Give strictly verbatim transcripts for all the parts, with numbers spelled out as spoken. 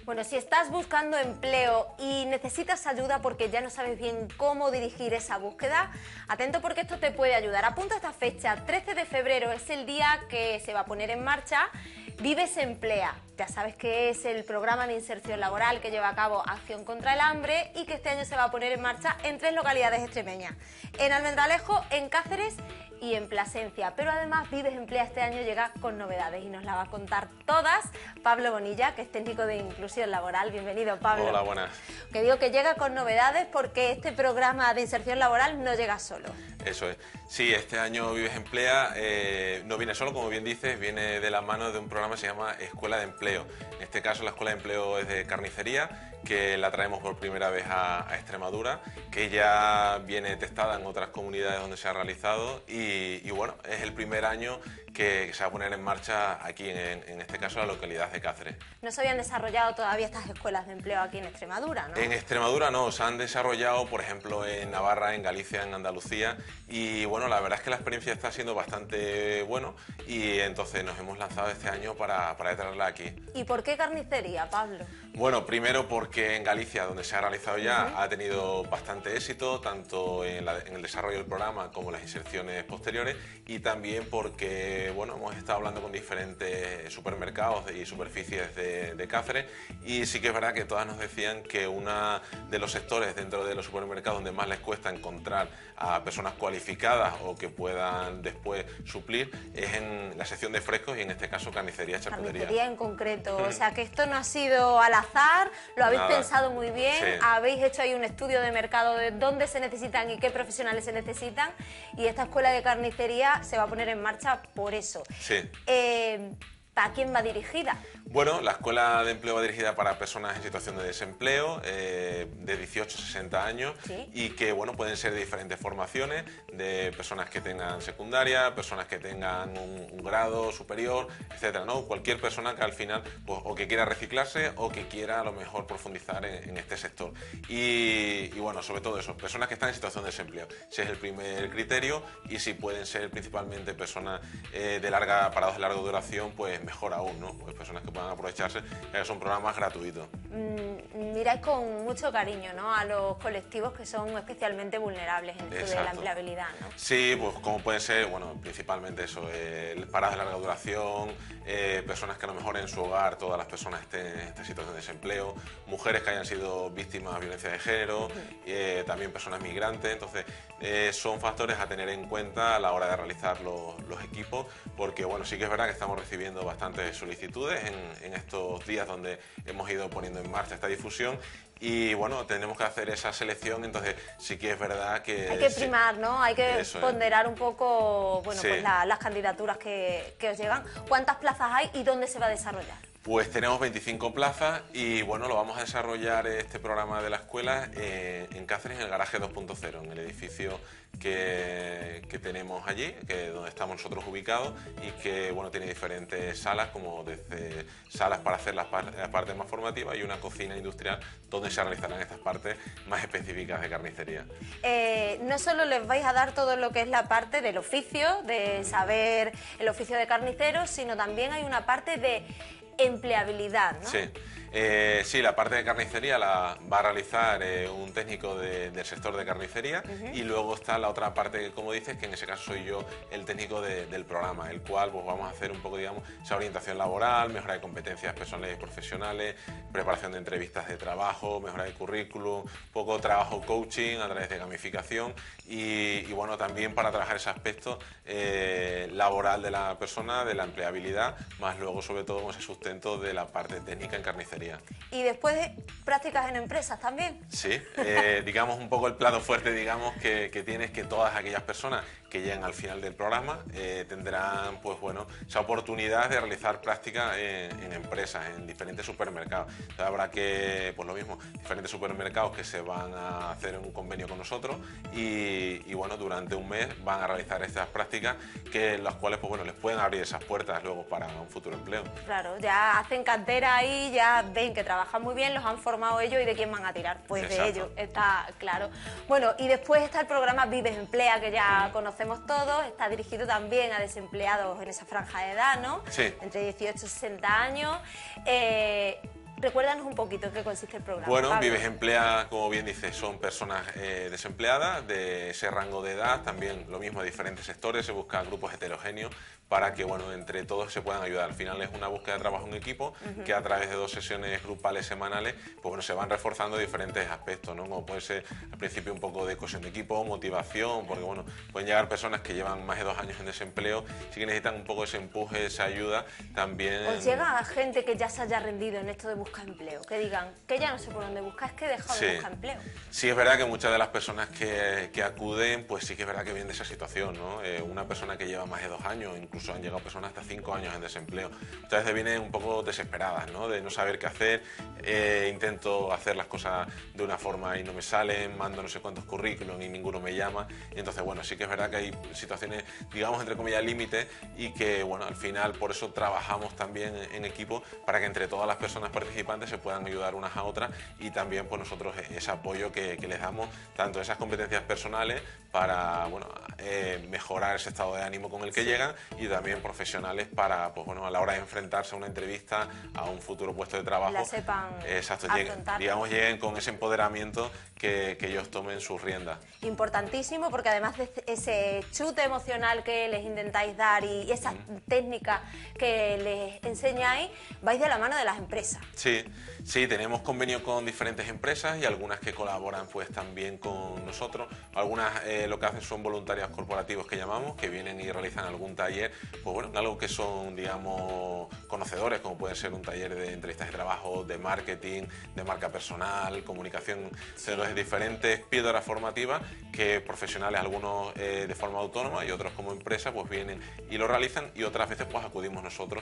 Bueno, si estás buscando empleo y necesitas ayuda porque ya no sabes bien cómo dirigir esa búsqueda, atento porque esto te puede ayudar. Apunta esta fecha, trece de febrero es el día que se va a poner en marcha Vives Emplea. Ya sabes que es el programa de inserción laboral que lleva a cabo Acción contra el Hambre y que este año se va a poner en marcha en tres localidades extremeñas, en Almendralejo, en Cáceres y en Plasencia. Pero además Vives Emplea este año llega con novedades y nos la va a contar todas Pablo Bonilla, que es técnico de inclusión laboral. Bienvenido, Pablo. Hola, buenas. Que digo que llega con novedades porque este programa de inserción laboral no llega solo. Eso es. Sí, este año Vives Emplea eh, no viene solo, como bien dices, viene de la mano de un programa que se llama Escuela de Empleo. En este caso la Escuela de Empleo es de carnicería, que la traemos por primera vez a, a Extremadura, que ya viene testada en otras comunidades donde se ha realizado y, y bueno, es el primer año que se va a poner en marcha aquí, en, en este caso, la localidad de Cáceres. No se habían desarrollado todavía estas escuelas de empleo aquí en Extremadura, ¿no? En Extremadura no, se han desarrollado, por ejemplo, en Navarra, en Galicia, en Andalucía y bueno, la verdad es que la experiencia está siendo bastante bueno y entonces nos hemos lanzado este año para, para traerla aquí. ¿Y por qué carnicería, Pablo? Bueno, primero porque en Galicia, donde se ha realizado ya, uh-huh. ha tenido bastante éxito, tanto en, la, en el desarrollo del programa como en las inserciones posteriores, y también porque, bueno, hemos estado hablando con diferentes supermercados y superficies de, de Cáceres, y sí que es verdad que todas nos decían que uno de los sectores dentro de los supermercados donde más les cuesta encontrar a personas cualificadas o que puedan después suplir es en la sección de frescos y en este caso carnicería, charcutería. Carnicería en concreto, o sea que esto no ha sido al azar, lo habéis Nada. pensado muy bien, Sí. habéis hecho ahí un estudio de mercado de dónde se necesitan y qué profesionales se necesitan y esta escuela de carnicería se va a poner en marcha por eso. Sí. Eh, ¿Para quién va dirigida? Bueno, la Escuela de Empleo va dirigida para personas en situación de desempleo eh, de dieciocho a sesenta años. ¿Sí? Y que bueno, pueden ser de diferentes formaciones, de personas que tengan secundaria, personas que tengan un, un grado superior, etcétera, ¿no? Cualquier persona que al final pues, o que quiera reciclarse o que quiera a lo mejor profundizar en, en este sector. Y, y bueno, sobre todo eso, personas que están en situación de desempleo. Ese es el primer criterio y si pueden ser principalmente personas eh, de larga, parados de larga duración, pues mejor aún, ¿no? Pues personas que puedan aprovecharse, que son programas gratuitos. Mm, miráis con mucho cariño, ¿no?, a los colectivos que son especialmente vulnerables en esto de la empleabilidad, ¿no? Sí, pues como pueden ser, bueno, principalmente eso, eh, paradas de larga duración, eh, personas que a lo mejor en su hogar todas las personas estén en esta situación de desempleo, mujeres que hayan sido víctimas de violencia de género, eh, también personas migrantes, entonces eh, son factores a tener en cuenta a la hora de realizar los, los equipos, porque bueno, sí que es verdad que estamos recibiendo bastantes solicitudes en, en estos días donde hemos ido poniendo en marcha esta difusión y bueno, tenemos que hacer esa selección, entonces sí que es verdad que... Hay que primar, sí, ¿no? Hay que ponderar es. un poco, bueno, Sí. pues la, las candidaturas que, que os llegan. ¿Cuántas plazas hay y dónde se va a desarrollar? Pues tenemos veinticinco plazas y bueno, lo vamos a desarrollar este programa de la escuela eh, en Cáceres, en el garaje dos punto cero, en el edificio que, que tenemos allí, que donde estamos nosotros ubicados y que bueno, tiene diferentes salas, como desde salas para hacer las, par las partes más formativas y una cocina industrial donde se realizarán estas partes más específicas de carnicería. Eh, no solo les vais a dar todo lo que es la parte del oficio, de saber el oficio de carnicero, sino también hay una parte de empleabilidad, ¿no? Sí. Eh, sí, la parte de carnicería la va a realizar eh, un técnico de, del sector de carnicería uh-huh. y luego está la otra parte, como dices, que en ese caso soy yo el técnico de, del programa, el cual pues vamos a hacer un poco, digamos, esa orientación laboral, mejora de competencias personales y profesionales, preparación de entrevistas de trabajo, mejora de currículum, un poco trabajo coaching a través de gamificación y, y bueno, también para trabajar ese aspecto eh, laboral de la persona, de la empleabilidad, más luego sobre todo con ese sustento de la parte técnica en carnicería. ¿Y después de prácticas en empresas también? Sí, eh, digamos un poco el plato fuerte, digamos, que, que tiene es que todas aquellas personas que lleguen al final del programa eh, tendrán, pues bueno, esa oportunidad de realizar prácticas en, en empresas, en diferentes supermercados. Entonces, habrá que, pues lo mismo, diferentes supermercados que se van a hacer un convenio con nosotros y, y bueno, durante un mes van a realizar estas prácticas que las cuales, pues bueno, les pueden abrir esas puertas luego para un futuro empleo. Claro, ya hacen cantera ahí, ya ven que trabajan muy bien, los han formado ellos y de quién van a tirar, pues Exacto. de ellos, está claro. Bueno, y después está el programa Vives Emplea, que ya mm. conocemos todos, está dirigido también a desempleados en esa franja de edad, ¿no? Sí. Entre dieciocho y sesenta años. Eh, recuérdanos un poquito en qué consiste el programa. Bueno, Pablo. Vives Emplea, como bien dices, son personas eh, desempleadas de ese rango de edad, también lo mismo, diferentes sectores, se buscan grupos heterogéneos para que, bueno, entre todos se puedan ayudar. Al final es una búsqueda de trabajo en equipo uh-huh. que a través de dos sesiones grupales semanales, pues bueno, se van reforzando diferentes aspectos, ¿no? Como puede ser al principio un poco de cohesión de equipo, motivación, porque bueno, pueden llegar personas que llevan más de dos años en desempleo, sí que necesitan un poco ese empuje, esa ayuda, también... ¿Os llega a gente que ya se haya rendido en esto de buscar empleo? Que digan, que ya no sé por dónde buscar, es que he dejado sí. de buscar empleo. Sí, es verdad que muchas de las personas que, que acuden, pues sí que es verdad que vienen de esa situación, ¿no? Eh, una persona que lleva más de dos años, incluso han llegado personas hasta cinco años en desempleo. Muchas veces vienen un poco desesperadas, ¿no? De no saber qué hacer, eh, intento hacer las cosas de una forma y no me salen, mando no sé cuántos currículum y ninguno me llama. Y entonces, bueno, sí que es verdad que hay situaciones, digamos, entre comillas, límite y que, bueno, al final por eso trabajamos también en equipo para que entre todas las personas participantes se puedan ayudar unas a otras y también, pues nosotros ese apoyo que, que les damos, tanto esas competencias personales para, bueno, eh, mejorar ese estado de ánimo con el que sí. llegan y también profesionales para, pues bueno, a la hora de enfrentarse a una entrevista, a un futuro puesto de trabajo, la sepan exacto, lleguen, digamos, lleguen con ese empoderamiento que, que ellos tomen sus riendas. Importantísimo, porque además de ese chute emocional que les intentáis dar y esas mm. técnicas que les enseñáis, vais de la mano de las empresas. Sí, sí, tenemos convenio con diferentes empresas y algunas que colaboran pues también con nosotros. Algunas eh, lo que hacen son voluntarios corporativos que llamamos, que vienen y realizan algún taller, pues bueno, algo que son, digamos, conocedores, como puede ser un taller de entrevistas de trabajo, de marketing, de marca personal, comunicación, sí. de diferentes píldoras formativas que profesionales, algunos eh, de forma autónoma y otros como empresa, pues vienen y lo realizan y otras veces pues acudimos nosotros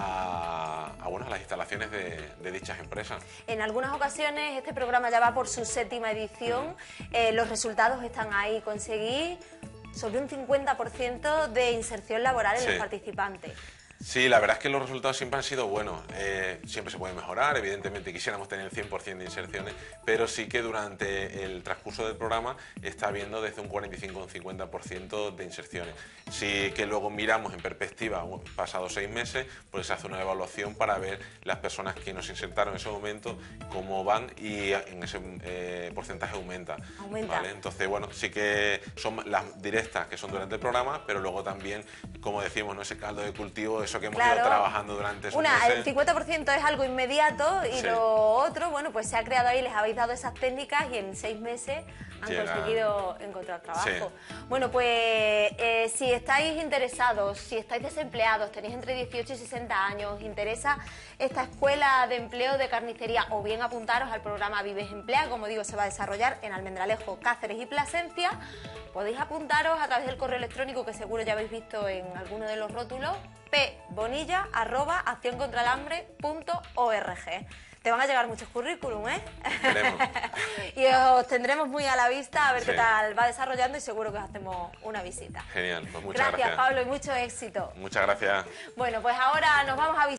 a, a, bueno, a las instalaciones de, de dichas empresas. En algunas ocasiones este programa ya va por su séptima edición, uh-huh. eh, los resultados están ahí, conseguí sobre un cincuenta por ciento de inserción laboral en sí. los participantes. Sí, la verdad es que los resultados siempre han sido buenos. Eh, siempre se puede mejorar, evidentemente quisiéramos tener el cien por ciento de inserciones, pero sí que durante el transcurso del programa está habiendo desde un cuarenta y cinco a un cincuenta por ciento de inserciones. Sí que luego miramos en perspectiva, pasados seis meses, pues se hace una evaluación para ver las personas que nos insertaron en ese momento, cómo van y en ese eh, porcentaje aumenta. Aumenta. ¿Vale? Entonces, bueno, sí que son las directas que son durante el programa, pero luego también, como decimos, ¿no? Ese caldo de cultivo, eso que hemos claro. ido trabajando durante esos Una, meses. El cincuenta por ciento es algo inmediato y sí. lo otro, bueno, pues se ha creado ahí, les habéis dado esas técnicas y en seis meses han Llega. conseguido encontrar trabajo. Sí. Bueno, pues eh, si estáis interesados, si estáis desempleados, tenéis entre dieciocho y sesenta años, os interesa esta escuela de empleo de carnicería o bien apuntaros al programa Vives Emplea, como digo, se va a desarrollar en Almendralejo, Cáceres y Plasencia. Podéis apuntaros a través del correo electrónico que seguro ya habéis visto en alguno de los rótulos, p bonilla arroba acción contra el hambre punto org. Te van a llegar muchos currículum, ¿eh? Esperemos. Y os tendremos muy a la vista a ver sí. qué tal va desarrollando y seguro que os hacemos una visita. Genial, pues muchas gracias. Gracias, Pablo, y mucho éxito. Muchas gracias. Bueno, pues ahora nos vamos a visitar.